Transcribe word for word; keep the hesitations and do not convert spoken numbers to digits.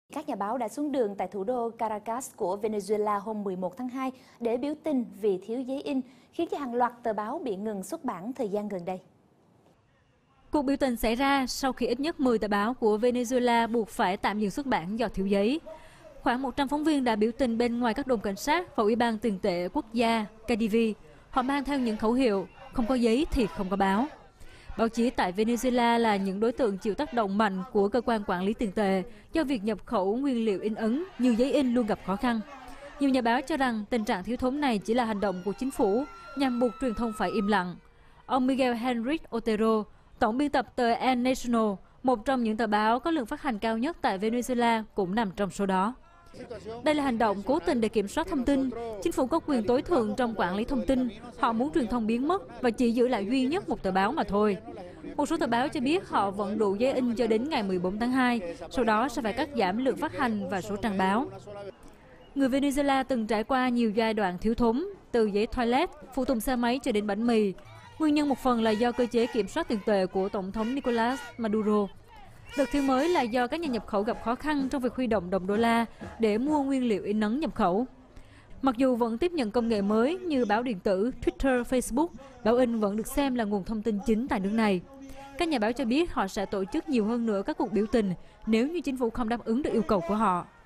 Các nhà báo đã xuống đường tại thủ đô Caracas của Venezuela hôm mười một tháng hai để biểu tình vì thiếu giấy in, khiến cho hàng loạt tờ báo bị ngừng xuất bản thời gian gần đây. Cuộc biểu tình xảy ra sau khi ít nhất mười tờ báo của Venezuela buộc phải tạm dừng xuất bản do thiếu giấy. Khoảng một trăm phóng viên đã biểu tình bên ngoài các đồn cảnh sát và Ủy ban tiền tệ quốc gia C A D I V. Họ mang theo những khẩu hiệu không có giấy thì không có báo. Báo chí tại Venezuela là những đối tượng chịu tác động mạnh của cơ quan quản lý tiền tệ do việc nhập khẩu nguyên liệu in ấn như giấy in luôn gặp khó khăn. Nhiều nhà báo cho rằng tình trạng thiếu thốn này chỉ là hành động của chính phủ nhằm buộc truyền thông phải im lặng. Ông Miguel Henrique Otero, tổng biên tập tờ El Nacional, một trong những tờ báo có lượng phát hành cao nhất tại Venezuela, cũng nằm trong số đó. Đây là hành động cố tình để kiểm soát thông tin. Chính phủ có quyền tối thượng trong quản lý thông tin. Họ muốn truyền thông biến mất và chỉ giữ lại duy nhất một tờ báo mà thôi. Một số tờ báo cho biết họ vẫn đủ giấy in cho đến ngày mười bốn tháng hai, sau đó sẽ phải cắt giảm lượng phát hành và số trang báo. Người Venezuela từng trải qua nhiều giai đoạn thiếu thốn, từ giấy toilet, phụ tùng xe máy cho đến bánh mì. Nguyên nhân một phần là do cơ chế kiểm soát tiền tệ của Tổng thống Nicolas Maduro. Đợt thiếu mới là do các nhà nhập khẩu gặp khó khăn trong việc huy động đồng đô la để mua nguyên liệu in ấn nhập khẩu. Mặc dù vẫn tiếp nhận công nghệ mới như báo điện tử, Twitter, Facebook, báo in vẫn được xem là nguồn thông tin chính tại nước này. Các nhà báo cho biết họ sẽ tổ chức nhiều hơn nữa các cuộc biểu tình nếu như chính phủ không đáp ứng được yêu cầu của họ.